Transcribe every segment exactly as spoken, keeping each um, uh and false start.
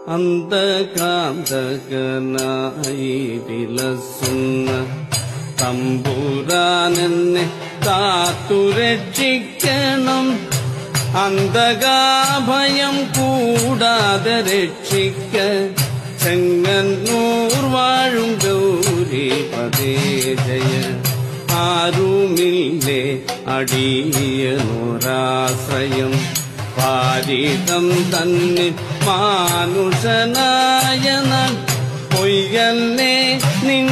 അന്ധകാന്തകനായി വിലസുന്ന തമ്പുരാനെന്നെ കാത്തുരക്ഷിക്കണം. അന്ധകാഭയം കൂടാതെ രക്ഷിക്ക ചെങ്ങന്നൂർ വാഴും ഗൗരിപദേ ജയ. ആരുമില്ലേ അടിയനൊരാശ്രയം പാരിതം തന്നെ മാനുഷനായ പൊയ്യല്ലേ നിൻ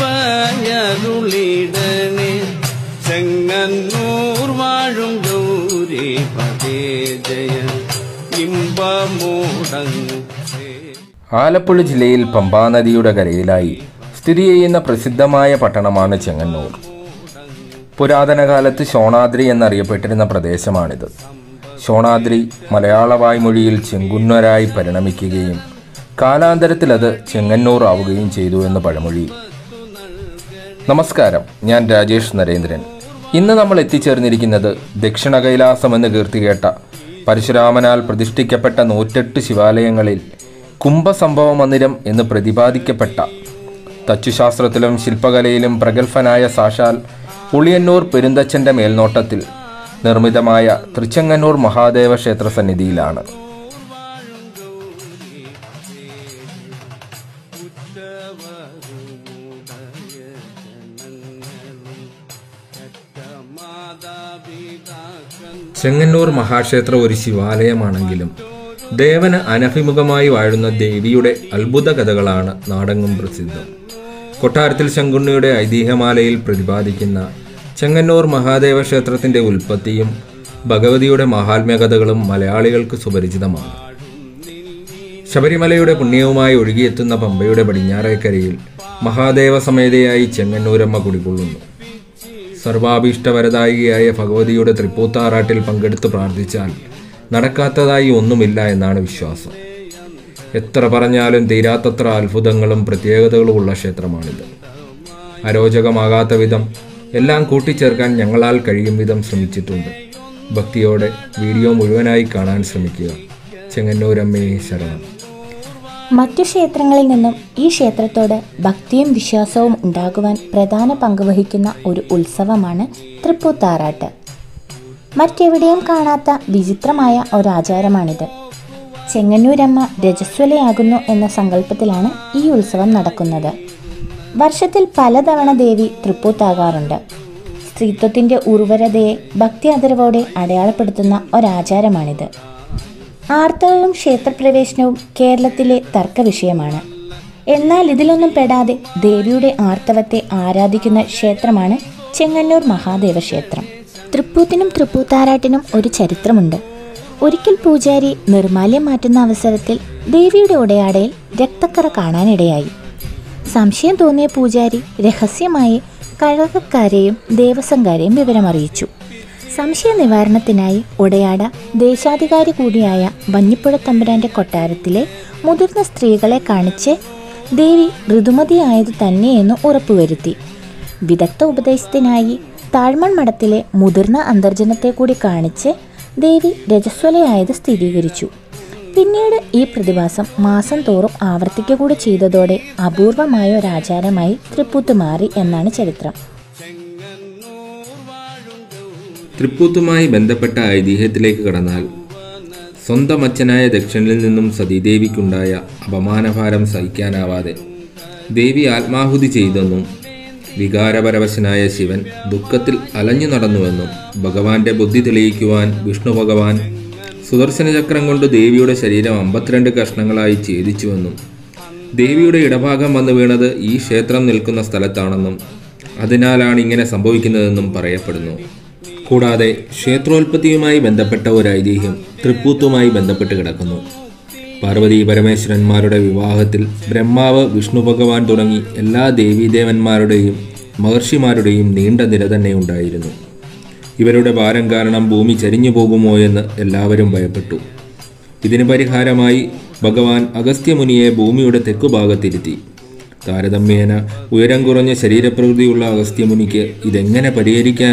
കൃപയരുളിടണേ. ചെങ്ങന്നൂർ വാഴും ഗൗരിപദേ ജയ. ഇമ്പമൂടങ്ങ് ആലപ്പുഴ ജില്ലയിൽ പമ്പാനദിയുടെ കരയിലായി സ്ഥിതി ചെയ്യുന്ന പ്രസിദ്ധമായ പട്ടണമാണ് ചെങ്ങന്നൂർ. പുരാതന കാലത്ത് ശോണാദ്രി എന്നറിയപ്പെട്ടിരുന്ന പ്രദേശമാണിത്. ശോണാദ്രി മലയാള വായ്മൊഴിയിൽ ചെങ്കുന്നരായി പരിണമിക്കുകയും കാലാന്തരത്തിൽ അത് ചെങ്ങന്നൂർ ആവുകയും ചെയ്തു എന്ന് പഴമൊഴി. നമസ്കാരം, ഞാൻ രാജേഷ് നരേന്ദ്രൻ. ഇന്ന് നമ്മൾ എത്തിച്ചേർന്നിരിക്കുന്നത് ദക്ഷിണ കൈലാസം എന്ന് കീർത്തികേട്ട പരശുരാമനാൽ പ്രതിഷ്ഠിക്കപ്പെട്ട നൂറ്റെട്ട് ശിവാലയങ്ങളിൽ കുംഭസംഭവ മന്ദിരം എന്ന് പ്രതിപാദിക്കപ്പെട്ട തച്ചുശാസ്ത്രത്തിലും ശില്പകലയിലും പ്രഗത്ഭനായ സാക്ഷാൽ ഉളിയന്നൂർ പെരുന്തച്ഛൻ്റെ മേൽനോട്ടത്തിൽ നിർമ്മിതമായ തൃച്ചെങ്ങന്നൂർ മഹാദേവ ക്ഷേത്ര സന്നിധിയിലാണ്. ചെങ്ങന്നൂർ മഹാക്ഷേത്ര ഒരു ശിവാലയമാണെങ്കിലും ദേവന് അനഭിമുഖമായി വാഴുന്ന ദേവിയുടെ അത്ഭുത കഥകളാണ് നാടെങ്ങും പ്രസിദ്ധം. കൊട്ടാരത്തിൽ ശങ്കുണ്ണിയുടെ ഐതിഹ്യമാലയിൽ പ്രതിപാദിക്കുന്ന ചെങ്ങന്നൂർ മഹാദേവ ക്ഷേത്രത്തിൻ്റെ ഉൽപ്പത്തിയും ഭഗവതിയുടെ മഹാത്മ്യ കഥകളും മലയാളികൾക്ക് സുപരിചിതമാണ്. ശബരിമലയുടെ പുണ്യവുമായി ഒഴുകിയെത്തുന്ന പമ്പയുടെ പടിഞ്ഞാറേക്കരയിൽ മഹാദേവ സമേതയായി ചെങ്ങന്നൂരമ്മ കുടികൊള്ളുന്നു. സർവാഭീഷ്ടവരദായികയായ ഭഗവതിയുടെ തൃപ്പൂത്താറാട്ടിൽ പങ്കെടുത്ത് പ്രാർത്ഥിച്ചാൽ നടക്കാത്തതായി ഒന്നുമില്ല എന്നാണ് വിശ്വാസം. എത്ര പറഞ്ഞാലും തീരാത്തത്ര അത്ഭുതങ്ങളും പ്രത്യേകതകളും ഉള്ള ക്ഷേത്രമാണിത്. അരോചകമാകാത്ത വിധം എല്ലാം കൂട്ടിച്ചേർക്കാൻ ഞങ്ങളാൽ കഴിയും വിധം ശ്രമിച്ചിട്ടുണ്ട്. ഭക്തിയോടെ വീഡിയോ മുഴുവനായി കാണാൻ ശ്രമിക്കുക. ചെങ്ങന്നൂരമ്മയെ ശരണം. മറ്റു ക്ഷേത്രങ്ങളിൽ നിന്നും ഈ ക്ഷേത്രത്തോട് ഭക്തിയും വിശ്വാസവും ഉണ്ടാകുവാൻ പ്രധാന പങ്കുവഹിക്കുന്ന ഒരു ഉത്സവമാണ് തൃപ്പൂത്താറാട്ട്. മറ്റെവിടെയും കാണാത്ത വിചിത്രമായ ഒരാചാരമാണിത്. ചെങ്ങന്നൂരമ്മ രജസ്വലയാകുന്നു എന്ന സങ്കല്പത്തിലാണ് ഈ ഉത്സവം നടക്കുന്നത്. വർഷത്തിൽ പലതവണ ദേവി തൃപ്പൂത്താകാറുണ്ട്. സ്ത്രീത്വത്തിൻ്റെ ഉർവരതയെ ഭക്തി ആദരവോടെ അടയാളപ്പെടുത്തുന്ന ഒരാചാരമാണിത്. ആർത്തവവും ക്ഷേത്രപ്രവേശനവും കേരളത്തിലെ തർക്ക വിഷയമാണ്. എന്നാൽ ഇതിലൊന്നും പെടാതെ ദേവിയുടെ ആർത്തവത്തെ ആരാധിക്കുന്ന ക്ഷേത്രമാണ് ചെങ്ങന്നൂർ മഹാദേവ ക്ഷേത്രം. തൃപ്പൂത്തിനും തൃപ്പൂത്താറാട്ടിനും ഒരു ചരിത്രമുണ്ട്. ഒരിക്കൽ പൂജാരി നിർമാല്യം മാറ്റുന്ന അവസരത്തിൽ ദേവിയുടെ ഉടയാടയിൽ രക്തക്കറ കാണാനിടയായി. സംശയം തോന്നിയ പൂജാരി രഹസ്യമായി കഴകക്കാരെയും ദേവസ്വംകാരെയും വിവരമറിയിച്ചു. സംശയ നിവാരണത്തിനായി ഉടയാട ദേശാധികാരി കൂടിയായ വഞ്ഞിപ്പുഴ തമ്പുരാന്റെ കൊട്ടാരത്തിലെ മുതിർന്ന സ്ത്രീകളെ കാണിച്ച് ദേവി ഋതുമതിയായത് തന്നെയെന്ന് ഉറപ്പുവരുത്തി. വിദഗ്ധ ഉപദേശത്തിനായി താഴ്മൺ മഠത്തിലെ മുതിർന്ന അന്തർജനത്തെ കൂടി കാണിച്ച് ദേവി രജസ്വലയായത് സ്ഥിരീകരിച്ചു. പിന്നീട് ഈ പ്രതിഭാസം മാസം തോറും ആവർത്തിക്കുക ചെയ്തതോടെ അപൂർവമായ ഒരാചാരമായി തൃപ്പൂത്ത് മാറി എന്നാണ് ചരിത്രം. തൃപ്പൂത്തുമായി ബന്ധപ്പെട്ട ഐതിഹ്യത്തിലേക്ക് കടന്നാൽ സ്വന്തം അച്ഛനായ ദക്ഷനിൽ നിന്നും സതീദേവിക്കുണ്ടായ അപമാനഭാരം സഹിക്കാനാവാതെ ദേവി ആത്മാഹുതി ചെയ്തെന്നും വികാരപരവശനായ ശിവൻ ദുഃഖത്തിൽ അലഞ്ഞു നടന്നുവെന്നും ഭഗവാന്റെ ബുദ്ധി തെളിയിക്കുവാൻ വിഷ്ണു ഭഗവാൻ സുദർശന ചക്രം കൊണ്ട് ദേവിയുടെ ശരീരം അമ്പത്തിരണ്ട് കഷ്ണങ്ങളായി ഛേദിച്ചുവെന്നും ദേവിയുടെ ഇടഭാഗം വന്നു വീണത് ഈ ക്ഷേത്രം നിൽക്കുന്ന സ്ഥലത്താണെന്നും അതിനാലാണ് ഇങ്ങനെ സംഭവിക്കുന്നതെന്നും പറയപ്പെടുന്നു. കൂടാതെ ക്ഷേത്രോൽപത്തിയുമായി ബന്ധപ്പെട്ട ഒരു ഐതിഹ്യം തൃപ്പൂത്തുമായി ബന്ധപ്പെട്ട് കിടക്കുന്നു. പാർവതി പരമേശ്വരന്മാരുടെ വിവാഹത്തിൽ ബ്രഹ്മാവ്, വിഷ്ണു ഭഗവാൻ തുടങ്ങി എല്ലാ ദേവീദേവന്മാരുടെയും മഹർഷിമാരുടെയും നീണ്ട നിര തന്നെ ഉണ്ടായിരുന്നു. ഇവരുടെ ഭാരം കാരണം ഭൂമി ചരിഞ്ഞു പോകുമോ എന്ന് എല്ലാവരും ഭയപ്പെട്ടു. ഇതിന് പരിഹാരമായി ഭഗവാൻ അഗസ്ത്യമുനിയെ ഭൂമിയുടെ തെക്കുഭാഗത്തിരുത്തി. താരതമ്യേന ഉയരം കുറഞ്ഞ ശരീരപ്രകൃതിയുള്ള അഗസ്ത്യമുനിക്ക് ഇതെങ്ങനെ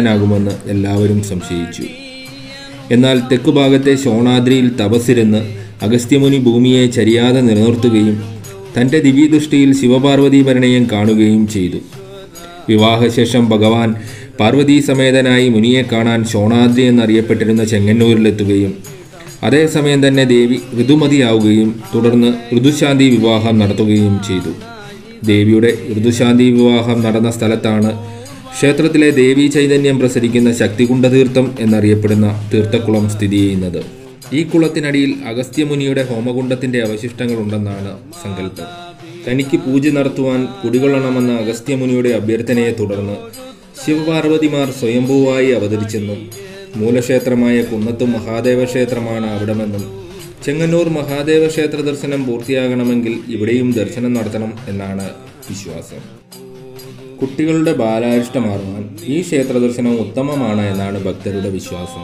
പരിഹരിക്കാനാകുമെന്ന് എല്ലാവരും സംശയിച്ചു. എന്നാൽ തെക്കുഭാഗത്തെ ശോണാദ്രിയിൽ തപസ്സിരുന്ന് അഗസ്ത്യമുനി ഭൂമിയെ ചരിയാതെ നിലനിർത്തുകയും തൻ്റെ ദിവ്യദൃഷ്ടിയിൽ ശിവപാർവതി പരിണയം കാണുകയും ചെയ്തു. വിവാഹശേഷം ഭഗവാൻ പാർവതീ സമേതനായി മുനിയെ കാണാൻ ശോണാദ്രി എന്നറിയപ്പെട്ടിരുന്ന ചെങ്ങന്നൂരിലെത്തുകയും അതേസമയം തന്നെ ദേവി ഋതുമതിയാവുകയും തുടർന്ന് ഋതുശാന്തി വിവാഹം നടത്തുകയും ചെയ്തു. ദേവിയുടെ ഋതുശാന്തി വിവാഹം നടന്ന സ്ഥലത്താണ് ക്ഷേത്രത്തിലെ ദേവീ ചൈതന്യം പ്രസരിക്കുന്ന ശക്തികുണ്ഡതീർത്ഥം എന്നറിയപ്പെടുന്ന തീർത്ഥക്കുളം സ്ഥിതി ചെയ്യുന്നത്. ഈ കുളത്തിനടിയിൽ അഗസ്ത്യമുനിയുടെ ഹോമകുണ്ഡത്തിൻ്റെ അവശിഷ്ടങ്ങളുണ്ടെന്നാണ് സങ്കല്പം. തനിക്ക് പൂജ നടത്തുവാൻ കുടികൊള്ളണമെന്ന അഗസ്ത്യമുനിയുടെ അഭ്യർത്ഥനയെ തുടർന്ന് ശിവപാർവതിമാർ സ്വയംഭൂവായി അവതരിച്ചെന്നും മൂലക്ഷേത്രമായ കുന്നത്തും മഹാദേവ ക്ഷേത്രമാണ് അവിടമെന്നും ചെങ്ങന്നൂർ മഹാദേവ ക്ഷേത്ര ദർശനം പൂർത്തിയാകണമെങ്കിൽ ഇവിടെയും ദർശനം നടത്തണം എന്നാണ് വിശ്വാസം. കുട്ടികളുടെ ബാലാരിഷ്ടമാറുവാൻ ഈ ക്ഷേത്ര ദർശനം ഉത്തമമാണ് എന്നാണ് ഭക്തരുടെ വിശ്വാസം.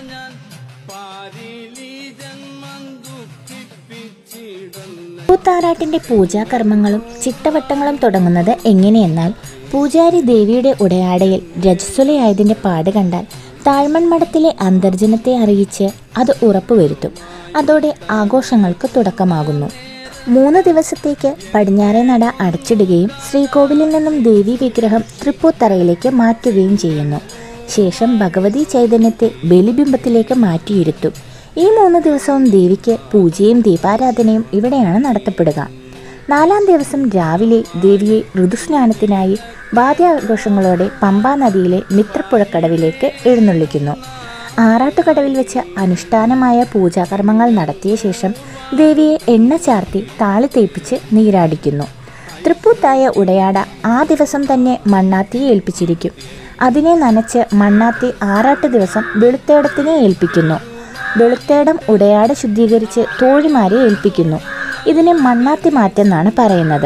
തൃപ്പൂത്താറാട്ടിന്റെ പൂജാകർമ്മങ്ങളും ചിട്ടവട്ടങ്ങളും തുടങ്ങുന്നത് എങ്ങനെയെന്നാൽ, പൂജാരി ദേവിയുടെ ഉടയാടയിൽ രജസ്വലയായതിന്റെ പാട് കണ്ടാൽ താഴ്മൺമഠത്തിലെ അന്തർജനത്തെ അറിയിച്ച് അത് ഉറപ്പുവരുത്തും. അതോടെ ആഘോഷങ്ങൾക്ക് തുടക്കമാകുന്നു. മൂന്ന് ദിവസത്തേക്ക് പടിഞ്ഞാറേ നട അടച്ചിടുകയും ശ്രീകോവിലിൽ നിന്നും ദേവീ വിഗ്രഹം തൃപ്പൂത്തറയിലേക്ക് മാറ്റുകയും ചെയ്യുന്നു. ശേഷം ഭഗവതി ചൈതന്യത്തെ ബലിബിംബത്തിലേക്ക് മാറ്റിയിരുത്തും. ഈ മൂന്ന് ദിവസവും ദേവിക്ക് പൂജയും ദീപാരാധനയും ഇവിടെയാണ് നടത്തപ്പെടുക. നാലാം ദിവസം രാവിലെ ദേവിയെ ഋതുസ്നാനത്തിനായി വാദ്യാഘോഷങ്ങളോടെ പമ്പാ നദിയിലെ മിത്രപ്പുഴക്കടവിലേക്ക് എഴുന്നള്ളിക്കുന്നു. ആറാട്ടുകടവിൽ വെച്ച് അനുഷ്ഠാനമായ പൂജാകർമ്മങ്ങൾ നടത്തിയ ശേഷം ദേവിയെ എണ്ണ ചാർത്തി താളി തേപ്പിച്ച് നീരാടിക്കുന്നു. തൃപ്പൂത്തായ ഉടയാട ആ ദിവസം തന്നെ മണ്ണാത്തിയെ ഏൽപ്പിച്ചിരിക്കും. അതിനെ നനച്ച് മണ്ണാത്തി ആറാട്ട് ദിവസം വെളുത്തേടത്തിനെ ഏൽപ്പിക്കുന്നു. വെളുത്തേടം ഉടയാട ശുദ്ധീകരിച്ച് തോഴിമാരെ ഏൽപ്പിക്കുന്നു. ഇതിനെ മണ്ണാത്തി മാറ്റെന്നാണ് പറയുന്നത്.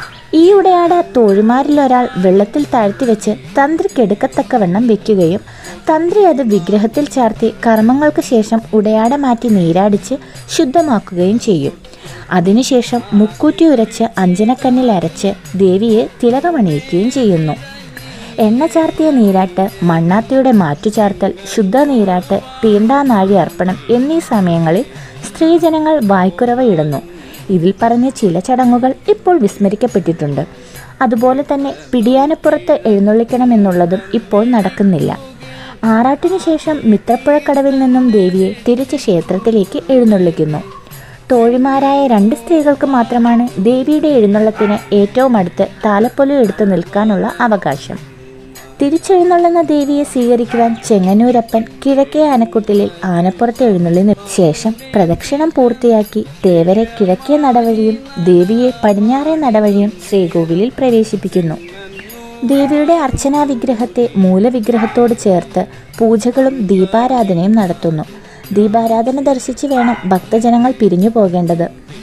ഈ ഉടയാട തോഴിമാരിലൊരാൾ വെള്ളത്തിൽ താഴ്ത്തിവെച്ച് തന്ത്രിക്കെടുക്കത്തക്കവണ്ണം വെക്കുകയും തന്ത്രി അത് വിഗ്രഹത്തിൽ ചാർത്തി കർമ്മങ്ങൾക്ക് ശേഷം ഉടയാട മാറ്റി നീരാടിച്ച് ശുദ്ധമാക്കുകയും ചെയ്യും. അതിനുശേഷം മുക്കൂറ്റി ഉരച്ച് അഞ്ജനക്കണ്ണിൽ അരച്ച് ദേവിയെ തിലകമണിയിക്കുകയും ചെയ്യുന്നു. എണ്ണ ചാർത്തിയ നീരാട്ട്, മണ്ണാത്തിയുടെ മാറ്റുചാർത്തൽ, ശുദ്ധ നീരാട്ട്, തീണ്ടാനാഴി അർപ്പണം എന്നീ സമയങ്ങളിൽ സ്ത്രീജനങ്ങൾ വായ്ക്കുറവയിടുന്നു. ഇതിൽ പറഞ്ഞ ചില ചടങ്ങുകൾ ഇപ്പോൾ വിസ്മരിക്കപ്പെട്ടിട്ടുണ്ട്. അതുപോലെ തന്നെ പിടിയാനപ്പുറത്ത് എഴുന്നള്ളിക്കണമെന്നുള്ളതും ഇപ്പോൾ നടക്കുന്നില്ല. ആറാട്ടിനു ശേഷം മിത്രപ്പുഴക്കടവിൽ നിന്നും ദേവിയെ തിരിച്ച് ക്ഷേത്രത്തിലേക്ക് എഴുന്നള്ളിക്കുന്നു. തോഴിമാരായ രണ്ട് സ്ത്രീകൾക്ക് മാത്രമാണ് ദേവിയുടെ എഴുന്നള്ളത്തിന് ഏറ്റവും അടുത്ത് താലപ്പൊലി എടുത്തു നിൽക്കാനുള്ള അവകാശം. തിരിച്ചെഴുന്നള്ളുന്ന ദേവിയെ സ്വീകരിക്കുവാൻ ചെങ്ങന്നൂരപ്പൻ കിഴക്കേ ആനക്കുട്ടിലിൽ ആനപ്പുറത്ത് എഴുന്നള്ളി ശേഷം പ്രദക്ഷിണം പൂർത്തിയാക്കി തേവരെ കിഴക്കേ നടവഴിയും ദേവിയെ പടിഞ്ഞാറേ നടവഴിയും ശ്രീകോവിലിൽ പ്രവേശിപ്പിക്കുന്നു. ദേവിയുടെ അർച്ചനാ വിഗ്രഹത്തെ മൂലവിഗ്രഹത്തോട് ചേർത്ത് പൂജകളും ദീപാരാധനയും നടത്തുന്നു. ദീപാരാധന ദർശിച്ച് വേണം ഭക്തജനങ്ങൾ പിരിഞ്ഞു പോകേണ്ടത്.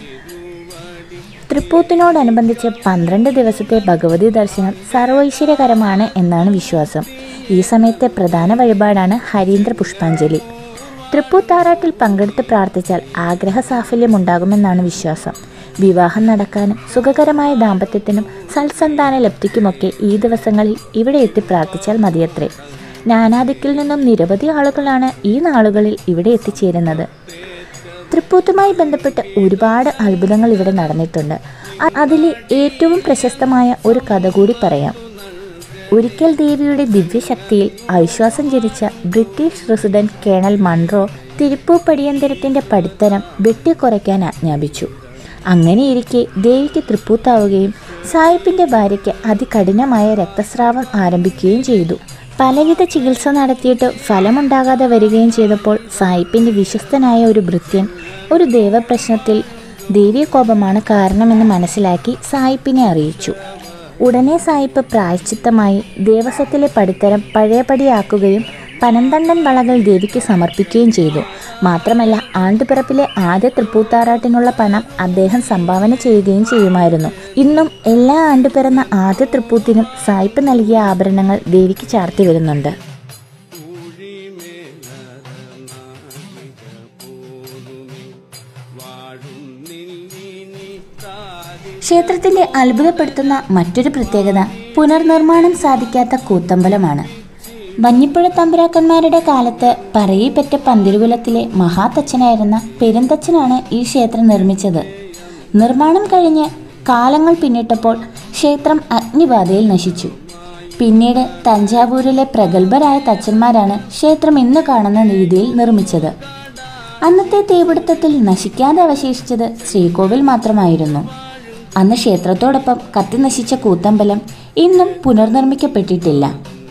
തൃപ്പൂത്തിനോടനുബന്ധിച്ച് പന്ത്രണ്ട് ദിവസത്തെ ഭഗവതി ദർശനം സർവൈശ്വര്യകരമാണ് എന്നാണ് വിശ്വാസം. ഈ സമയത്തെ പ്രധാന വഴിപാടാണ് ഹരീന്ദ്ര പുഷ്പാഞ്ജലി. തൃപ്പൂത്താറാട്ടിൽ പങ്കെടുത്ത് പ്രാർത്ഥിച്ചാൽ ആഗ്രഹ സാഫല്യമുണ്ടാകുമെന്നാണ് വിശ്വാസം. വിവാഹം നടക്കാനും സുഖകരമായ ദാമ്പത്യത്തിനും സൽസന്താന ലബ്ധിക്കുമൊക്കെ ഈ ദിവസങ്ങളിൽ ഇവിടെ എത്തി പ്രാർത്ഥിച്ചാൽ മതിയത്രേ. നാനാദിക്കിൽ നിന്നും നിരവധി ആളുകളാണ് ഈ നാളുകളിൽ ഇവിടെ എത്തിച്ചേരുന്നത്. തൃപ്പൂത്തുമായി ബന്ധപ്പെട്ട് ഒരുപാട് അത്ഭുതങ്ങൾ ഇവിടെ നടന്നിട്ടുണ്ട്. അതിൽ ഏറ്റവും പ്രശസ്തമായ ഒരു കഥ കൂടി പറയാം. ഒരിക്കൽ ദേവിയുടെ ദിവ്യശക്തിയിൽ അവിശ്വാസം ജനിച്ച ബ്രിട്ടീഷ് റെസിഡന്റ് കേണൽ മൺറോ തിരുപ്പൂപ്പടിയന്തരത്തിൻ്റെ പടിത്തരം വെട്ടിക്കുറയ്ക്കാൻ ആജ്ഞാപിച്ചു. അങ്ങനെയിരിക്കെ ദേവിക്ക് തൃപ്പൂത്താവുകയും സായിപ്പിൻ്റെ ഭാര്യയ്ക്ക് അതികഠിനമായ രക്തസ്രാവം ആരംഭിക്കുകയും ചെയ്തു. പലവിധ ചികിത്സ നടത്തിയിട്ട് ഫലമുണ്ടാകാതെ വരികയും ചെയ്തപ്പോൾ സായിപ്പിൻ്റെ വിശ്വസ്തനായ ഒരു ഭൃത്യൻ ഒരു ദേവപ്രശ്നത്തിൽ ദേവീകോപമാണ് കാരണമെന്ന് മനസ്സിലാക്കി സായിപ്പിനെ അറിയിച്ചു. ഉടനെ സായിപ്പ് പ്രായശ്ചിത്തമായി ദേവസ്വത്തിലെ പടിത്തരം പഴയപടിയാക്കുകയും പനന്തണ്ടൻ വളകൾ ദേവിക്ക് സമർപ്പിക്കുകയും ചെയ്തു. മാത്രമല്ല ആണ്ടുപിറപ്പിലെ ആദ്യ തൃപ്പൂത്താറാട്ടിനുള്ള പണം അദ്ദേഹം സംഭാവന ചെയ്യുകയും ചെയ്യുമായിരുന്നു. ഇന്നും എല്ലാ ആണ്ടുപിറന്ന ആദ്യ തൃപ്പൂത്തിനും സായിപ്പ് നൽകിയ ആഭരണങ്ങൾ ദേവിക്ക് ചാർത്തി വരുന്നുണ്ട്. ക്ഷേത്രത്തിന്റെ അത്ഭുതപ്പെടുത്തുന്ന മറ്റൊരു പ്രത്യേകത പുനർനിർമ്മാണം സാധിക്കാത്ത കൂത്തമ്പലമാണ്. വഞ്ഞിപ്പുഴ തമ്പുരാക്കന്മാരുടെ കാലത്ത് പറയിപ്പറ്റ പന്തിരുകുലത്തിലെ മഹാതച്ചനായിരുന്ന പെരുന്തച്ചനാണ് ഈ ക്ഷേത്രം നിർമ്മിച്ചത്. നിർമ്മാണം കഴിഞ്ഞ് കാലങ്ങൾ പിന്നിട്ടപ്പോൾ ക്ഷേത്രം അഗ്നിബാധയിൽ നശിച്ചു. പിന്നീട് തഞ്ചാവൂരിലെ പ്രഗത്ഭരായ തച്ചന്മാരാണ് ക്ഷേത്രം ഇന്ന് കാണുന്ന രീതിയിൽ നിർമ്മിച്ചത്. അന്നത്തെ തീപിടുത്തത്തിൽ നശിക്കാതെ അവശേഷിച്ചത് ശ്രീകോവിൽ മാത്രമായിരുന്നു. അന്ന് ക്ഷേത്രത്തോടൊപ്പം കത്തിനശിച്ച കൂത്തമ്പലം ഇന്നും പുനർനിർമ്മിക്കപ്പെട്ടിട്ടില്ല.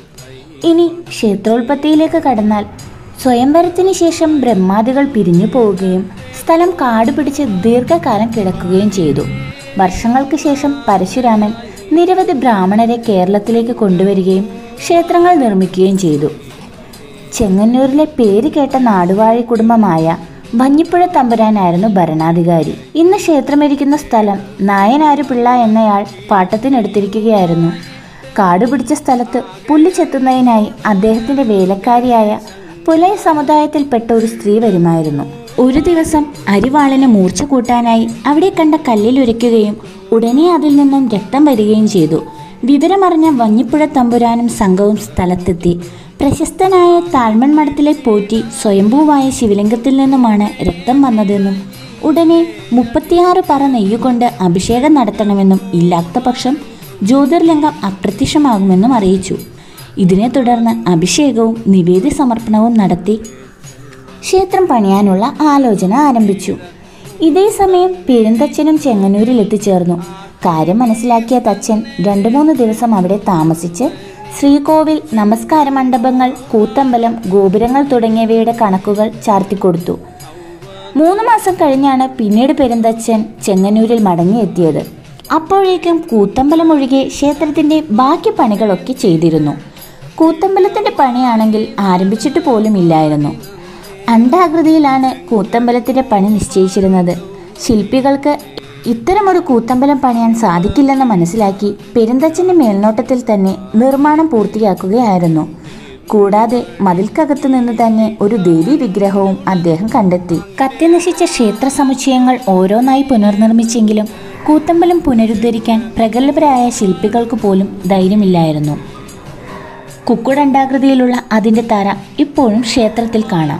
ഇനി ക്ഷേത്രോൽപത്തിയിലേക്ക് കടന്നാൽ സ്വയംവരത്തിന് ശേഷം ബ്രഹ്മാദികൾ പിരിഞ്ഞു പോവുകയും സ്ഥലം കാടുപിടിച്ച് ദീർഘകാലം കിടക്കുകയും ചെയ്തു. വർഷങ്ങൾക്ക് ശേഷം പരശുരാമൻ നിരവധി ബ്രാഹ്മണരെ കേരളത്തിലേക്ക് കൊണ്ടുവരികയും ക്ഷേത്രങ്ങൾ നിർമ്മിക്കുകയും ചെയ്തു. ചെങ്ങന്നൂരിലെ പേര് കേട്ട നാടുവാഴി കുടുംബമായ വഞ്ഞിപ്പുഴ തമ്പുരാനായിരുന്നു ഭരണാധികാരി. ഇന്ന് ക്ഷേത്രമിരിക്കുന്ന സ്ഥലം നായനാര് പിള്ള എന്നയാൾ പാട്ടത്തിനെടുത്തിരിക്കുകയായിരുന്നു. കാടുപിടിച്ച സ്ഥലത്ത് പുല്ല് ചെത്തുന്നതിനായി അദ്ദേഹത്തിന്റെ വേലക്കാരിയായ പുലയ സമുദായത്തിൽപ്പെട്ട ഒരു സ്ത്രീ വരുമായിരുന്നു. ഒരു ദിവസം അരിവാളിന് മൂർച്ച കൂട്ടാനായി അവിടെ കണ്ട കല്ലിലുരയ്ക്കുകയും ഉടനെ അതിൽ നിന്നും രക്തം വരികയും ചെയ്തു. വിവരമറിഞ്ഞ വഞ്ഞിപ്പുഴ തമ്പുരാനും സംഘവും സ്ഥലത്തെത്തി. പ്രശസ്തനായ താഴ്മൺ മഠത്തിലെ പോറ്റി സ്വയംഭൂവായ ശിവലിംഗത്തിൽ നിന്നുമാണ് രക്തം വന്നതെന്നും ഉടനെ മുപ്പത്തിയാറ് പറ നെയ്യുകൊണ്ട് അഭിഷേകം നടത്തണമെന്നും ഇല്ലാത്ത പക്ഷം ജ്യോതിർലിംഗം അപ്രത്യക്ഷമാകുമെന്നും അറിയിച്ചു. ഇതിനെ തുടർന്ന് അഭിഷേകവും നിവേദ്യ സമർപ്പണവും നടത്തി ക്ഷേത്രം പണിയാനുള്ള ആലോചന ആരംഭിച്ചു. ഇതേ സമയം പെരുന്തച്ചനും ചെങ്ങന്നൂരിൽ എത്തിച്ചേർന്നു. കാര്യം മനസ്സിലാക്കിയ തച്ചൻ രണ്ടു മൂന്ന് ദിവസം അവിടെ താമസിച്ച് ശ്രീകോവിൽ, നമസ്കാര മണ്ഡപങ്ങൾ, കൂത്തമ്പലം, ഗോപുരങ്ങൾ തുടങ്ങിയവയുടെ കണക്കുകൾ ചാർത്തിക്കൊടുത്തു. മൂന്ന് മാസം കഴിഞ്ഞാണ് പിന്നീട് പെരുന്തച്ചൻ ചെങ്ങന്നൂരിൽ മടങ്ങിയെത്തിയത്. അപ്പോഴേക്കും കൂത്തമ്പലം ഒഴികെ ക്ഷേത്രത്തിന്റെ ബാക്കി പണികളൊക്കെ ചെയ്തിരുന്നു. കൂത്തമ്പലത്തിന്റെ പണിയാണെങ്കിൽ ആരംഭിച്ചിട്ട് പോലും ഇല്ലായിരുന്നു. അണ്ഡാകൃതിയിലാണ് കൂത്തമ്പലത്തിന്റെ പണി നിശ്ചയിച്ചിരുന്നത്. ശില്പികൾക്ക് ഇത്തരമൊരു കൂത്തമ്പലം പണിയാൻ സാധിക്കില്ലെന്ന് മനസ്സിലാക്കി പെരുന്തച്ചന്റെ മേൽനോട്ടത്തിൽ തന്നെ നിർമ്മാണം പൂർത്തിയാക്കുകയായിരുന്നു. കൂടാതെ മതിൽക്കകത്ത് നിന്ന് തന്നെ ഒരു ദേവീ വിഗ്രഹവും അദ്ദേഹം കണ്ടെത്തി. കത്തിനശിച്ച ക്ഷേത്ര സമുച്ചയങ്ങൾ ഓരോന്നായി പുനർനിർമ്മിച്ചെങ്കിലും കൂത്തമ്പലം പുനരുദ്ധരിക്കാൻ പ്രഗത്ഭരായ ശില്പികൾക്ക് പോലും ധൈര്യമില്ലായിരുന്നു. കുക്കുടണ്ടാകൃതിയിലുള്ള അതിന്റെ തറ ഇപ്പോഴും ക്ഷേത്രത്തിൽ കാണാം.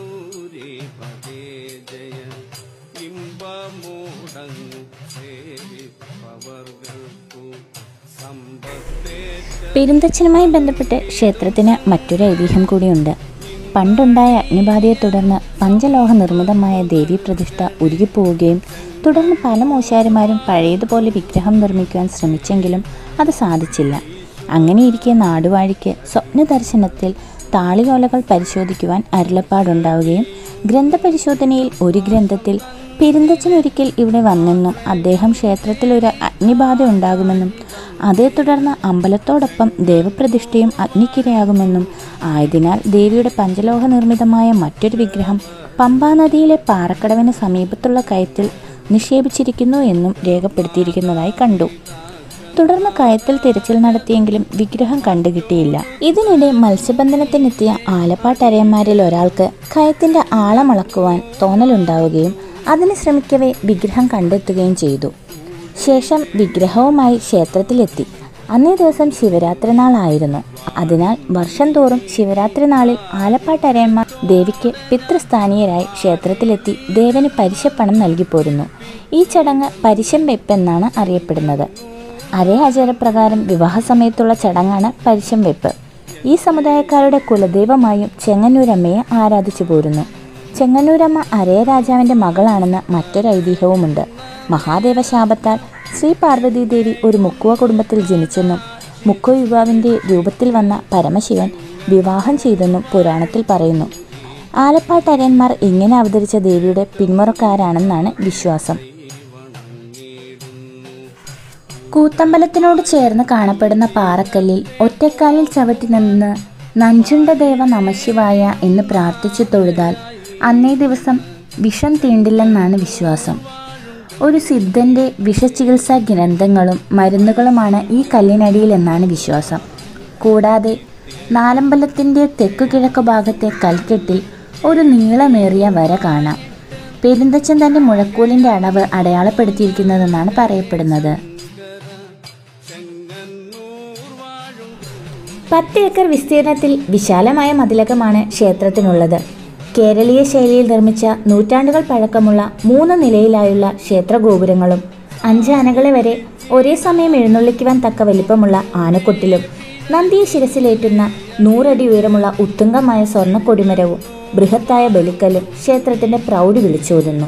പെരുന്തച്ചനുമായി ബന്ധപ്പെട്ട് ക്ഷേത്രത്തിന് മറ്റൊരു ഐതിഹ്യം കൂടിയുണ്ട്. പണ്ടുണ്ടായ അഗ്നിബാധയെ തുടർന്ന് പഞ്ചലോഹ നിർമ്മിതമായ ദേവീ പ്രതിഷ്ഠ ഉരുകിപ്പോവുകയും തുടർന്ന് പല മൂശാരിമാരും പഴയതുപോലെ വിഗ്രഹം നിർമ്മിക്കുവാൻ ശ്രമിച്ചെങ്കിലും അത് സാധിച്ചില്ല. അങ്ങനെയിരിക്കെ നാടുവാഴിക്ക് സ്വപ്നദർശനത്തിൽ താളിയോലകൾ പരിശോധിക്കുവാൻ അരുളപ്പാടുണ്ടാവുകയും ഗ്രന്ഥപരിശോധനയിൽ ഒരു ഗ്രന്ഥത്തിൽ പെരുന്തച്ചൻ ഒരിക്കൽ ഇവിടെ വന്നെന്നും അദ്ദേഹം ക്ഷേത്രത്തിൽ ഒരു അഗ്നിബാധ ഉണ്ടാകുമെന്നും അതേ തുടർന്ന് അമ്പലത്തോടൊപ്പം ദേവപ്രതിഷ്ഠയും അഗ്നിക്കിരയാകുമെന്നും ആയതിനാൽ ദേവിയുടെ പഞ്ചലോഹ നിർമ്മിതമായ മറ്റൊരു വിഗ്രഹം പമ്പാനദിയിലെ പാറക്കടവിന് സമീപത്തുള്ള കയത്തിൽ നിക്ഷേപിച്ചിരിക്കുന്നു എന്നും രേഖപ്പെടുത്തിയിരിക്കുന്നതായി കണ്ടു. തുടർന്ന് കയത്തിൽ തിരച്ചിൽ നടത്തിയെങ്കിലും വിഗ്രഹം കണ്ടുകിട്ടിയില്ല. ഇതിനിടെ മത്സ്യബന്ധനത്തിനെത്തിയ ആലപ്പാട്ടരയന്മാരിൽ ഒരാൾക്ക് കയത്തിന്റെ ആളമളക്കുവാൻ തോന്നലുണ്ടാവുകയും അതിന് ശ്രമിക്കവേ വിഗ്രഹം കണ്ടെത്തുകയും ചെയ്തു. ശേഷം വിഗ്രഹവുമായി ക്ഷേത്രത്തിലെത്തി. അന്നേ ദിവസം ശിവരാത്രി നാളായിരുന്നു. അതിനാൽ വർഷം തോറും ശിവരാത്രി നാളിൽ ആലപ്പാട്ടരയന്മാർ ദേവിക്ക് പിതൃസ്ഥാനീയരായി ക്ഷേത്രത്തിലെത്തി ദേവന് പരിശപ്പണം നൽകി പോരുന്നു. ഈ ചടങ്ങ് പരിശം വെപ്പ് എന്നാണ് അറിയപ്പെടുന്നത്. അരേ ആചാരപ്രകാരം വിവാഹ സമയത്തുള്ള ചടങ്ങാണ് പരിശം വെപ്പ്. ഈ സമുദായക്കാരുടെ കുലദൈവമായും ചെങ്ങന്നൂരമ്മയെ ആരാധിച്ചു പോരുന്നു. ചെങ്ങന്നൂരമ്മ അരയ രാജാവിൻ്റെ മകളാണെന്ന് മറ്റൊരു ഐതിഹ്യവുമുണ്ട്. മഹാദേവ ശാപത്താൽ ശ്രീ പാർവതീദേവി ഒരു മുക്കുവ കുടുംബത്തിൽ ജനിച്ചെന്നും മുക്കുവ യുവാവിൻ്റെ രൂപത്തിൽ വന്ന പരമശിവൻ വിവാഹം ചെയ്തെന്നും പുരാണത്തിൽ പറയുന്നു. ആലപ്പാട്ടരയന്മാർ ഇങ്ങനെ അവതരിച്ച ദേവിയുടെ പിന്മുറക്കാരാണെന്നാണ് വിശ്വാസം. കൂത്തമ്പലത്തിനോട് ചേർന്ന് കാണപ്പെടുന്ന പാറക്കല്ലിൽ ഒറ്റക്കാലിൽ ചവിട്ടി നിന്ന് നഞ്ചുണ്ടദേവ നമശിവായ എന്ന് പ്രാർത്ഥിച്ചു തൊഴുതാൽ അന്നേ ദിവസം വിഷം തീണ്ടില്ലെന്നാണ് വിശ്വാസം. ഒരു സിദ്ധൻ്റെ വിഷചികിത്സാ ഗ്രന്ഥങ്ങളും മരുന്നുകളുമാണ് ഈ കല്ലിനടിയിൽ എന്നാണ് വിശ്വാസം. കൂടാതെ നാലമ്പലത്തിൻ്റെ തെക്കുകിഴക്ക് ഭാഗത്തെ കൽക്കെട്ടിൽ ഒരു നീളമേറിയ വര കാണാം. പെരുന്തച്ചൻ തൻ്റെ മുഴക്കോലിൻ്റെ അളവ് അടയാളപ്പെടുത്തിയിരിക്കുന്നതെന്നാണ് പറയപ്പെടുന്നത്. പത്ത് ഏക്കർ വിസ്തീർണത്തിൽ വിശാലമായ മതിലകമാണ് ക്ഷേത്രത്തിനുള്ളത്. കേരളീയ ശൈലിയിൽ നിർമ്മിച്ച നൂറ്റാണ്ടുകൾ പഴക്കമുള്ള മൂന്ന് നിലയിലായുള്ള ക്ഷേത്ര ഗോപുരങ്ങളും അഞ്ച് ആനകളെ വരെ ഒരേ സമയം എഴുന്നള്ളിക്കുവാൻ തക്ക വലിപ്പമുള്ള ആനക്കൊട്ടിലും നന്ദിയെ ശിരസിലേറ്റുന്ന നൂറടി ഉയരമുള്ള ഉത്തുംഗമായ സ്വർണ്ണക്കൊടിമരവും ബൃഹത്തായ ബലിക്കല്ലും ക്ഷേത്രത്തിന്റെ പ്രൗഢി വിളിച്ചോതുന്നു.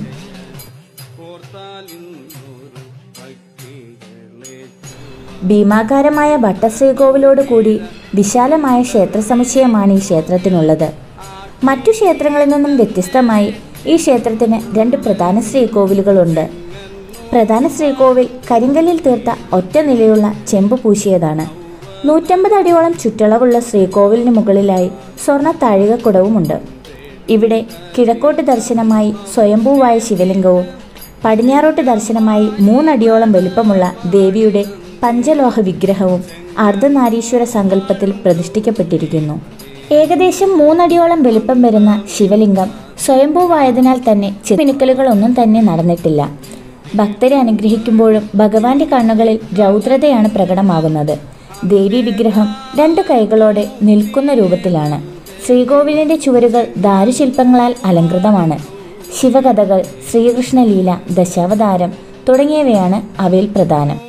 ഭീമാകാരമായ ഭട്ടശ്രീകോവിലോട് കൂടി വിശാലമായ ക്ഷേത്ര സമുച്ചയമാണ് ഈ ക്ഷേത്രത്തിനുള്ളത്. മറ്റു ക്ഷേത്രങ്ങളിൽ നിന്നും വ്യത്യസ്തമായി ഈ ക്ഷേത്രത്തിന് രണ്ട് പ്രധാന ശ്രീകോവിലുകളുണ്ട്. പ്രധാന ശ്രീകോവിൽ കരിങ്കല്ലിൽ തീർത്ത ഒറ്റ നിലയുള്ള ചെമ്പ് പൂശിയതാണ്. നൂറ്റമ്പത് അടിയോളം ചുറ്റളവുള്ള ശ്രീകോവിലിന് മുകളിലായി സ്വർണ്ണ താഴികക്കുടവുമുണ്ട്. ഇവിടെ കിഴക്കോട്ട് ദർശനമായി സ്വയംഭൂവായ ശിവലിംഗവും പടിഞ്ഞാറോട്ട് ദർശനമായി മൂന്നടിയോളം വലിപ്പമുള്ള ദേവിയുടെ പഞ്ചലോഹ വിഗ്രഹവും അർദ്ധനാരീശ്വര സങ്കല്പത്തിൽ പ്രതിഷ്ഠിക്കപ്പെട്ടിരിക്കുന്നു. ഏകദേശം മൂന്നടിയോളം വലിപ്പം വരുന്ന ശിവലിംഗം സ്വയംഭൂവായതിനാൽ തന്നെ ചെറുമിനുക്കലുകളൊന്നും തന്നെ നടന്നിട്ടില്ല. ഭക്തരെ അനുഗ്രഹിക്കുമ്പോഴും ഭഗവാന്റെ കണ്ണുകളിൽ രൗദ്രതയാണ് പ്രകടമാകുന്നത്. ദേവീ വിഗ്രഹം രണ്ട് കൈകളോടെ നിൽക്കുന്ന രൂപത്തിലാണ്. ശ്രീകോവിലിന്റെ ചുവരുകൾ ദാരുശില്പങ്ങളാൽ അലങ്കൃതമാണ്. ശിവകഥകൾ, ശ്രീകൃഷ്ണലീല, ദശാവതാരം തുടങ്ങിയവയാണ് അവയിൽ പ്രധാനം.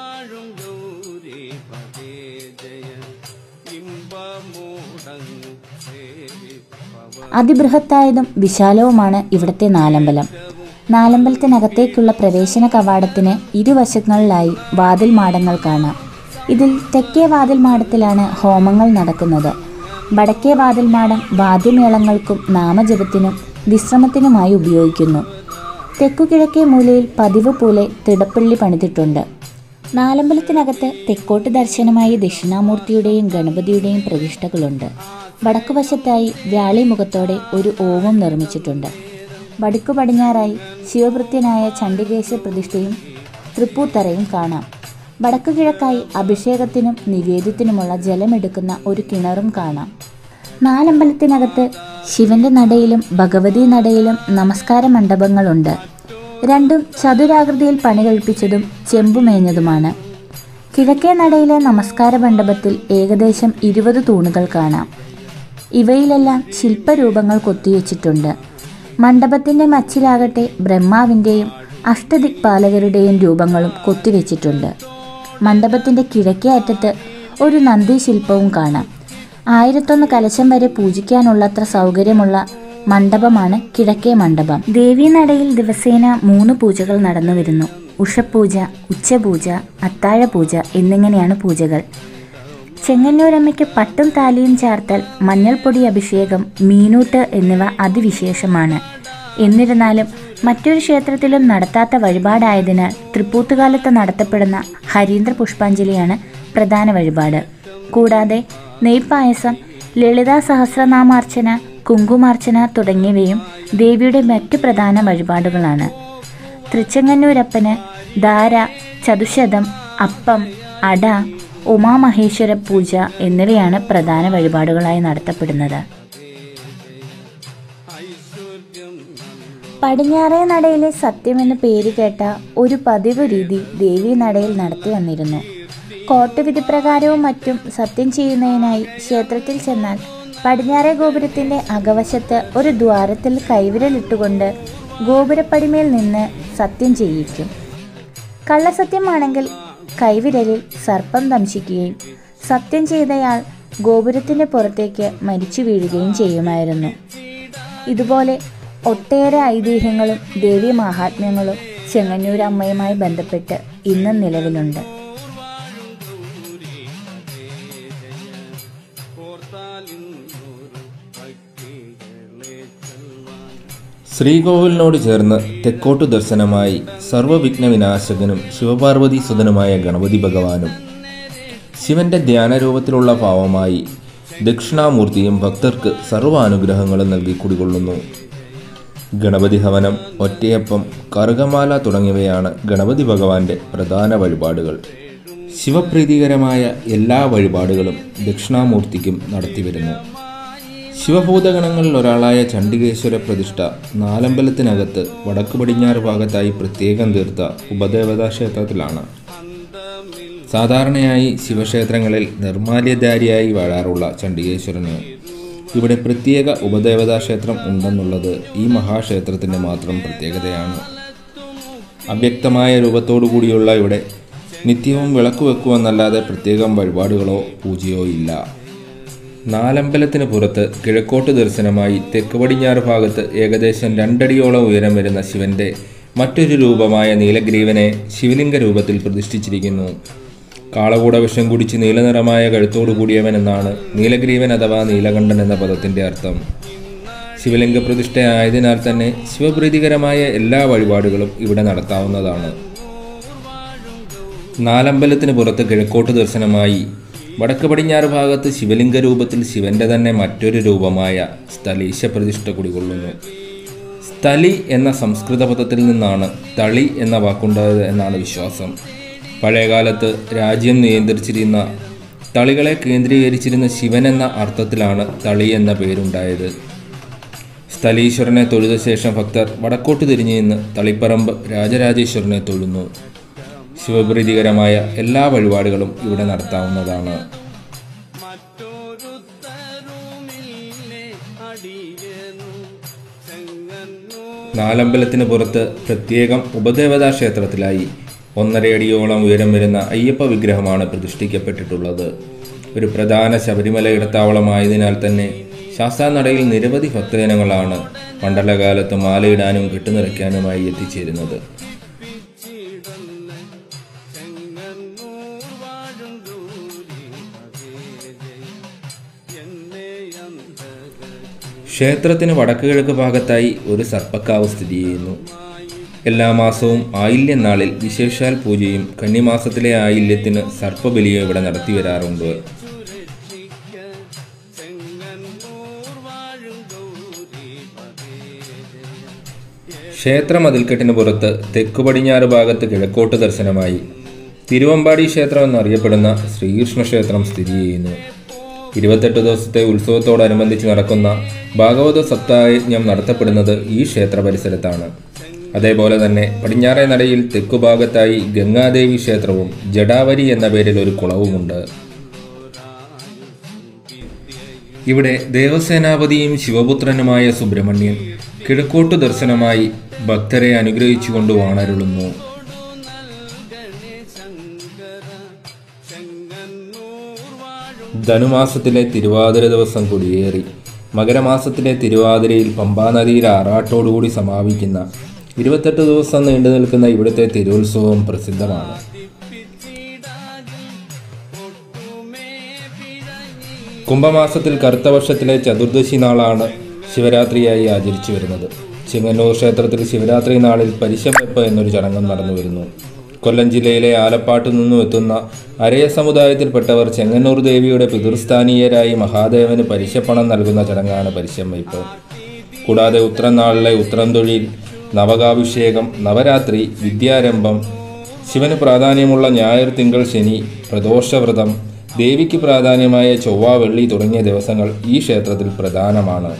അതിബൃഹത്തായതും വിശാലവുമാണ് ഇവിടുത്തെ നാലമ്പലം. നാലമ്പലത്തിനകത്തേക്കുള്ള പ്രവേശന കവാടത്തിന് ഇരുവശങ്ങളിലായി വാതിൽ മാടങ്ങൾ കാണാം. ഇതിൽ തെക്കേ വാതിൽ മാടത്തിലാണ് ഹോമങ്ങൾ നടക്കുന്നത്. വടക്കേ വാതിൽ മാടം വാദ്യമേളങ്ങൾക്കും നാമജപത്തിനും വിശ്രമത്തിനുമായി ഉപയോഗിക്കുന്നു. തെക്കുകിഴക്കേ മൂലയിൽ പതിവ് പോലെ തിടപ്പള്ളി പണിതിട്ടുണ്ട്. നാലമ്പലത്തിനകത്ത് തെക്കോട്ട് ദർശനമായി ദക്ഷിണാമൂർത്തിയുടെയും ഗണപതിയുടെയും പ്രതിഷ്ഠകളുണ്ട്. വടക്കുവശത്തായി വ്യാളിമുഖത്തോടെ ഒരു ഓമം നിർമ്മിച്ചിട്ടുണ്ട്. വടക്കു പടിഞ്ഞാറായി ശിവഭൃത്യനായ ചണ്ഡികേശ പ്രതിഷ്ഠയും തൃപ്പൂത്തറയും കാണാം. വടക്കു കിഴക്കായി അഭിഷേകത്തിനും നിവേദ്യത്തിനുമുള്ള ജലമെടുക്കുന്ന ഒരു കിണറും കാണാം. നാലമ്പലത്തിനകത്ത് ശിവന്റെ നടയിലും ഭഗവതി നടയിലും നമസ്കാര മണ്ഡപങ്ങളുണ്ട്. രണ്ടും ചതുരാകൃതിയിൽ പണി കഴിപ്പിച്ചതും ചെമ്പുമേഞ്ഞതുമാണ്. കിഴക്കേ നടയിലെ നമസ്കാര മണ്ഡപത്തിൽ ഏകദേശം ഇരുപത് തൂണുകൾ കാണാം. ഇവയിലെല്ലാം ശില്പരൂപങ്ങൾ കൊത്തിവെച്ചിട്ടുണ്ട്. മണ്ഡപത്തിന്റെ മച്ചിലാകട്ടെ ബ്രഹ്മാവിൻ്റെയും അഷ്ടദിക്പാലകരുടെയും രൂപങ്ങളും കൊത്തിവെച്ചിട്ടുണ്ട്. മണ്ഡപത്തിന്റെ കിഴക്കേ അറ്റത്ത് ഒരു നന്ദി ശില്പവും കാണാം. ആയിരത്തൊന്ന് കലശം വരെ പൂജിക്കാനുള്ളത്ര സൗകര്യമുള്ള മണ്ഡപമാണ് കിഴക്കേ മണ്ഡപം. ദേവീനടയിൽ ദിവസേന മൂന്ന് പൂജകൾ നടന്നു വരുന്നു. ഉഷപൂജ, ഉച്ചപൂജ, അത്താഴപൂജ എന്നിങ്ങനെയാണ് പൂജകൾ. ചെങ്ങന്നൂരമ്മയ്ക്ക് പട്ടും താലിയും ചാർത്തൽ, മഞ്ഞൾപ്പൊടി അഭിഷേകം, മീനൂട്ട് എന്നിവ അതിവിശേഷമാണ്. എന്നിരുന്നാലും മറ്റൊരു ക്ഷേത്രത്തിലും നടത്താത്ത വഴിപാടായതിനാൽ തൃപ്പൂത്തുകാലത്ത് നടത്തപ്പെടുന്ന ഹരീന്ദ്ര പുഷ്പാഞ്ജലിയാണ് പ്രധാന വഴിപാട്. കൂടാതെ നെയ്പായസം, ലളിതാ സഹസ്രനാമാർച്ചന, കുങ്കുമാർച്ചന തുടങ്ങിയവയും ദേവിയുടെ മറ്റു പ്രധാന വഴിപാടുകളാണ്. തൃച്ചെങ്ങന്നൂരപ്പന് ധാര, ചതുശതം, അപ്പം, അട, ഉമാമഹേശ്വര പൂജ എന്നിവയാണ് പ്രധാന വഴിപാടുകളായി നടത്തപ്പെടുന്നത്. പടിഞ്ഞാറേ നടയിലെ സത്യം എന്ന് പേര് കേട്ട ഒരു പതിവ് രീതി ദേവീ നടയിൽ നടത്തി വന്നിരുന്നു. കോട്ടുവിധിപ്രകാരവും മറ്റും സത്യം ചെയ്യുന്നതിനായി ക്ഷേത്രത്തിൽ ചെന്നാൽ പടിഞ്ഞാറേ ഗോപുരത്തിന്റെ അകവശത്ത് ഒരു ദ്വാരത്തിൽ കൈവിരലിട്ടുകൊണ്ട് ഗോപുരപ്പടിമേൽ നിന്ന് സത്യം ചെയ്യിക്കും. കള്ളസത്യമാണെങ്കിൽ കൈവിരലിൽ സർപ്പം ദംശിക്കുകയും സത്യം ചെയ്തയാൾ ഗോപുരത്തിന്റെ പുറത്തേക്ക് മരിച്ചു വീഴുകയും ചെയ്യുമായിരുന്നു. ഇതുപോലെ ഒട്ടേറെ ഐതിഹ്യങ്ങളും ദേവീ മഹാത്മ്യങ്ങളും ചെങ്ങന്നൂർ അമ്മയുമായി ബന്ധപ്പെട്ട് ഇന്നും നിലവിലുണ്ട്. ശ്രീകോവിലിനോട് ചേർന്ന് തെക്കോട്ടു ദർശനമായി സർവവിഘ്ന വിനാശകനും ശിവപാർവതി സുതനുമായ ഗണപതി ഭഗവാനും ശിവന്റെ ധ്യാനരൂപത്തിലുള്ള ഭാവമായി ദക്ഷിണാമൂർത്തിയും ഭക്തർക്ക് സർവ്വാനുഗ്രഹങ്ങളും നൽകി കുടികൊള്ളുന്നു. ഗണപതി ഹവനം, ഒറ്റയപ്പം, കറുകമാല തുടങ്ങിയവയാണ് ഗണപതി ഭഗവാന്റെ പ്രധാന വഴിപാടുകൾ. ശിവപ്രീതികരമായ എല്ലാ വഴിപാടുകളും ദക്ഷിണാമൂർത്തിക്കും നടത്തിവരുന്നു. ശിവഭൂതഗണങ്ങളിൽ ഒരാളായ ചണ്ഡികേശ്വര പ്രതിഷ്ഠ നാലമ്പലത്തിനകത്ത് വടക്കു പടിഞ്ഞാറ് ഭാഗത്തായി പ്രത്യേകം തീർത്ത ഉപദേവതാ ക്ഷേത്രത്തിലാണ്. സാധാരണയായി ശിവക്ഷേത്രങ്ങളിൽ നിർമാല്യധാരിയായി വാഴാറുള്ള ചണ്ഡികേശ്വരന് ഇവിടെ പ്രത്യേക ഉപദേവതാ ക്ഷേത്രം ഉണ്ടെന്നുള്ളത് ഈ മഹാക്ഷേത്രത്തിൻ്റെ മാത്രം പ്രത്യേകതയാണ്. അവ്യക്തമായ രൂപത്തോടു കൂടിയുള്ള ഇവിടെ നിത്യവും വിളക്ക് വെക്കുമെന്നല്ലാതെ പ്രത്യേകം വഴിപാടുകളോ പൂജയോ ഇല്ല. നാലമ്പലത്തിന് പുറത്ത് കിഴക്കോട്ട് ദർശനമായി തെക്ക് പടിഞ്ഞാറ് ഭാഗത്ത് ഏകദേശം രണ്ടടിയോളം ഉയരം വരുന്ന ശിവന്റെ മറ്റൊരു രൂപമായ നീലഗ്രീവനെ ശിവലിംഗ രൂപത്തിൽ പ്രതിഷ്ഠിച്ചിരിക്കുന്നു. കാളകൂട വിഷം കുടിച്ച് നീലനിറമായ കഴുത്തോടു കൂടിയവൻ എന്നാണ് നീലഗ്രീവൻ അഥവാ നീലകണ്ഠൻ എന്ന പദത്തിൻ്റെ അർത്ഥം. ശിവലിംഗ പ്രതിഷ്ഠയായതിനാൽ തന്നെ ശിവപ്രീതികരമായ എല്ലാ വഴിപാടുകളും ഇവിടെ നടത്താവുന്നതാണ്. നാലമ്പലത്തിന് പുറത്ത് കിഴക്കോട്ട് ദർശനമായി വടക്ക് പടിഞ്ഞാറ് ഭാഗത്ത് ശിവലിംഗ രൂപത്തിൽ ശിവന്റെ തന്നെ മറ്റൊരു രൂപമായ സ്ഥലീശ പ്രതിഷ്ഠ കുടികൊള്ളുന്നു. സ്ഥലി എന്ന സംസ്കൃത പദത്തിൽ നിന്നാണ് തളി എന്ന വാക്കുണ്ടായത് എന്നാണ് വിശ്വാസം. പഴയകാലത്ത് രാജ്യം നിയന്ത്രിച്ചിരുന്ന തളികളെ കേന്ദ്രീകരിച്ചിരുന്ന ശിവൻ എന്ന അർത്ഥത്തിലാണ് തളി എന്ന പേരുണ്ടായത്. സ്ഥലീശ്വരനെ തൊഴുത ശേഷം ഭക്തർ വടക്കോട്ട് തിരിഞ്ഞു നിന്ന് തളിപ്പറമ്പ് രാജരാജേശ്വരനെ തൊഴുന്നു. ശിവപ്രീതികരമായ എല്ലാ വഴിപാടുകളും ഇവിടെ നടത്താവുന്നതാണ്. നാലമ്പലത്തിന് പുറത്ത് പ്രത്യേകം ഉപദേവതാ ക്ഷേത്രത്തിലായി ഒന്നരയടിയോളം ഉയരം വരുന്ന അയ്യപ്പ വിഗ്രഹമാണ് പ്രതിഷ്ഠിക്കപ്പെട്ടിട്ടുള്ളത്. ഒരു പ്രധാന ശബരിമല ഇടത്താവളമായതിനാൽ തന്നെ ശാസ്താനടയിൽ നിരവധി ഭക്തജനങ്ങളാണ് മണ്ഡലകാലത്ത് മാലയിടാനും കെട്ടുനിറയ്ക്കാനുമായി എത്തിച്ചേരുന്നത്. ക്ഷേത്രത്തിന് വടക്ക് കിഴക്ക് ഭാഗത്തായി ഒരു സർപ്പക്കാവ് സ്ഥിതി ചെയ്യുന്നു. എല്ലാ മാസവും ആയില്യം നാളിൽ വിശേഷാൽ പൂജയും കന്നിമാസത്തിലെ ആയില്യത്തിന് സർപ്പബലിയും ഇവിടെ നടത്തി വരാറുണ്ട്. ക്ഷേത്ര മതിൽക്കെട്ടിന് പുറത്ത് തെക്കു പടിഞ്ഞാറ് ഭാഗത്ത് കിഴക്കോട്ട് ദർശനമായി തിരുവമ്പാടി ക്ഷേത്രം എന്നറിയപ്പെടുന്ന ശ്രീകൃഷ്ണ ക്ഷേത്രം സ്ഥിതി ചെയ്യുന്നു. ഇരുപത്തെട്ട് ദിവസത്തെ ഉത്സവത്തോടനുബന്ധിച്ച് നടക്കുന്ന ഭാഗവത സപ്തായജ്ഞം നടത്തപ്പെടുന്നത് ഈ ക്ഷേത്ര പരിസരത്താണ്. അതേപോലെ തന്നെ പടിഞ്ഞാറേ നടയിൽ തെക്കുഭാഗത്തായി ഗംഗാദേവി ക്ഷേത്രവും ജഡാവരി എന്ന പേരിൽ ഒരു കുളവുമുണ്ട്. ഇവിടെ ദേവസേനാപതിയും ശിവപുത്രനുമായ സുബ്രഹ്മണ്യൻ കിഴക്കോട്ടു ദർശനമായി ഭക്തരെ അനുഗ്രഹിച്ചുകൊണ്ട് വാണരുളുന്നു. ധനുമാസത്തിലെ തിരുവാതിര ദിവസം കൊടിയേറി മകരമാസത്തിലെ തിരുവാതിരയിൽ പമ്പാനദിയിൽ ആറാട്ടോടുകൂടി സമാപിക്കുന്ന ഇരുപത്തെട്ട് ദിവസം നീണ്ടു നിൽക്കുന്ന ഇവിടുത്തെ തിരുവുത്സവം പ്രസിദ്ധമാണ്. കുംഭമാസത്തിൽ കറുത്ത വർഷത്തിലെ ചതുർദശി നാളാണ് ശിവരാത്രിയായി ആചരിച്ചു വരുന്നത്. ചെങ്ങന്നൂർ ക്ഷേത്രത്തിൽ ശിവരാത്രി നാളിൽ പരിശം വെപ്പ് എന്നൊരു ചടങ്ങും നടന്നു വരുന്നു. കൊല്ലം ജില്ലയിലെ ആലപ്പാട്ടു നിന്നും എത്തുന്ന അരയ സമുദായത്തിൽപ്പെട്ടവർ ചെങ്ങന്നൂർ ദേവിയുടെ പിതൃസ്ഥാനീയരായി മഹാദേവന് പരിശപ്പണം നൽകുന്ന ചടങ്ങാണ് പരിശം വയ്പ്. കൂടാതെ ഉത്രം നാളിലെ ഉത്രം തൊഴിൽ, നവകാഭിഷേകം, നവരാത്രി, വിദ്യാരംഭം, ശിവന് പ്രാധാന്യമുള്ള ഞായർ, തിങ്കൾ, ശനി, പ്രദോഷവ്രതം, ദേവിക്ക് പ്രാധാന്യമായ ചൊവ്വ, വെള്ളി തുടങ്ങിയ ദിവസങ്ങൾ ഈ ക്ഷേത്രത്തിൽ പ്രധാനമാണ്.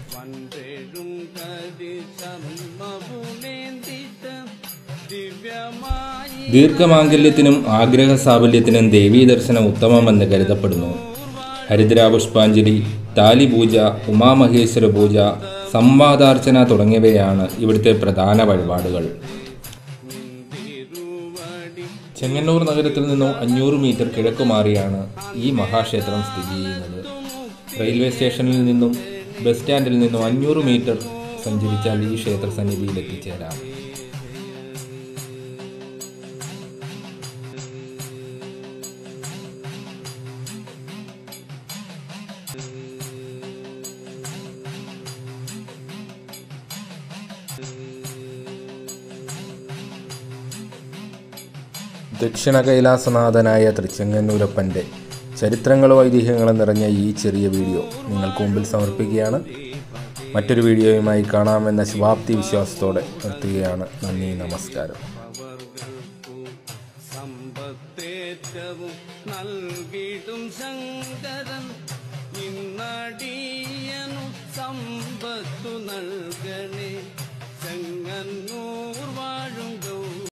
ദീർഘമാംഗല്യത്തിനും ആഗ്രഹ സാഫല്യത്തിനും ദേവീ ദർശനം ഉത്തമമെന്ന് കരുതപ്പെടുന്നു. ഹരിദ്രാ പുഷ്പാഞ്ജലി, താലിപൂജ, ഉമാമഹേശ്വര പൂജ, സംവാദാർച്ചന തുടങ്ങിയവയാണ് ഇവിടുത്തെ പ്രധാന വഴിപാടുകൾ. ചെങ്ങന്നൂർ നഗരത്തിൽ നിന്നും അഞ്ഞൂറ് മീറ്റർ കിഴക്കു മാറിയാണ് ഈ മഹാക്ഷേത്രം സ്ഥിതി ചെയ്യുന്നത്. റെയിൽവേ സ്റ്റേഷനിൽ നിന്നും ബസ് സ്റ്റാൻഡിൽ നിന്നും അഞ്ഞൂറ് മീറ്റർ സഞ്ചരിച്ചാൽ ഈ ക്ഷേത്ര സന്നിധിയിൽ എത്തിച്ചേരാം. ദക്ഷിണ കൈലാസനാഥനായ തൃച്ചെങ്ങന്നൂരപ്പൻ്റെ ചരിത്രങ്ങളും ഐതിഹ്യങ്ങളും നിറഞ്ഞ ഈ ചെറിയ വീഡിയോ നിങ്ങൾക്ക് മുമ്പിൽ സമർപ്പിക്കുകയാണ്. മറ്റൊരു വീഡിയോയുമായി കാണാമെന്ന ശുഭാപ്തി വിശ്വാസത്തോടെ നിർത്തുകയാണ്. നന്ദി, നമസ്കാരം. സമ്പത്തേറ്റവും നൽകിടും ശങ്കരൻ ഇന്നടിയനു സമ്പത്തു നൽകണേ ചെങ്ങന്നൂർ